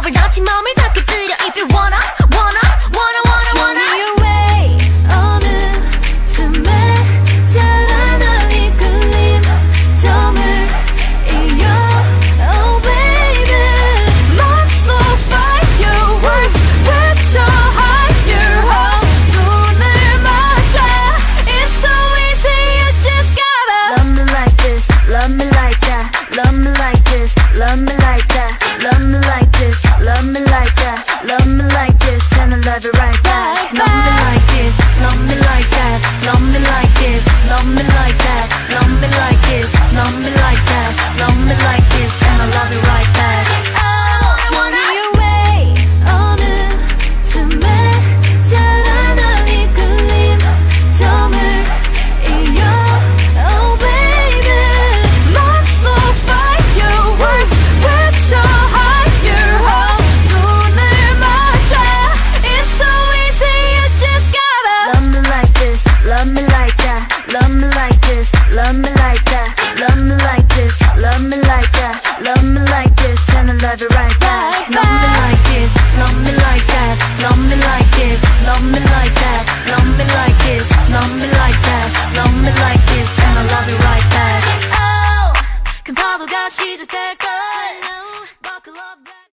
불같이 몸을 다 깨뜨려 if you wanna Show me your way 어느 틈에 자라난 이끌림 점을 이어 Oh baby 맘속 fire words 외쳐 higher hope 눈을 맞춰 It's so easy you just gotta Love me like this, love me like that Love me like this, love me like that Love me like this, love me like that Love me like this and I love it right back Love me like this, love me like that Love me like this, love me like that Love me like this, love me like that Love me like this and I love it right back I wanna your way 어느 틈에 자라난 이끌림 점을 이어 Oh baby 맘속 fire words 외쳐 higher hope 눈을 맞춰 It's so easy you just gotta Love me like this, love me like that Love me like this, love me like that Love me like this, love me like that Love me like this and I love it right back Love me like this, love me like that Love me like this, love me like that Love me like this, love me like that Love me like this and I love it right back Oh 큰 파도가 시작될